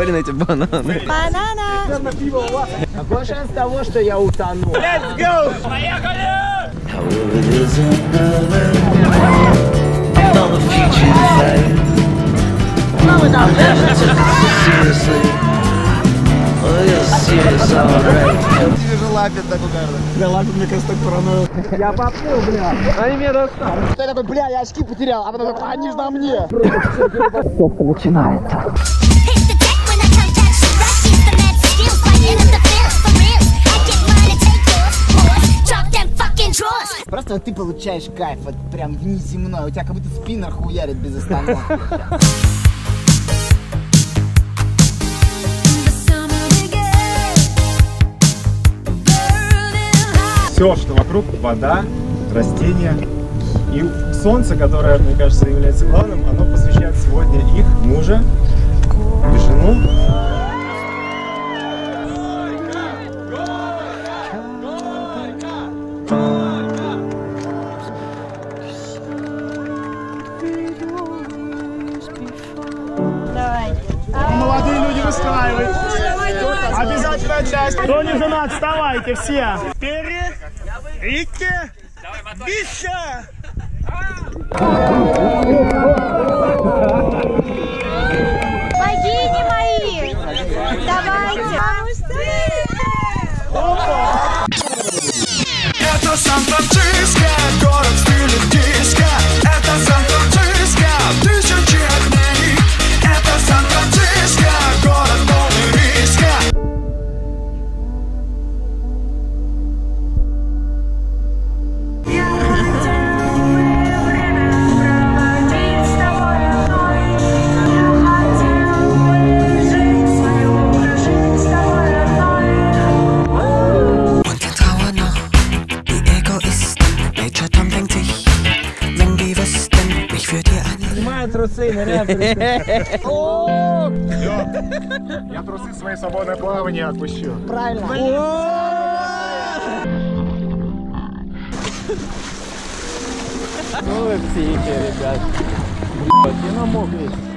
Смотри на эти бананы. Банана! Какой шанс того, что я утону? Let's go! Поехали! Тебе же лапит так угарно. Бля, лапит мне кажется так параноил. Я поплыл, бля. Они меня достали. Я такой, бля, я очки потерял, а потом такой, они же на мне. Тусовка начинается. Просто вот ты получаешь кайф, вот прям внеземной. У тебя как будто спиннер хуярит без остановки. Все, что вокруг, вода, растения и солнце, которое, мне кажется, является главным, оно посвящает сегодня их мужа и жену. Молодые люди, выстраивайтесь. Обязательная часть. Кто не женат, вставайте все. Вперед. Рикки. Бища. Богини мои. Давайте. Это Сан-Франциско, город в стиле диско. Это Сан-Франциско, тысячи огней. Это Сан-Франциско, город полный риска. Трусы, ныряем. Я трусы свои свободное плавание отпущу. Правильно. Ну вы психи, ребят. Я намок весь.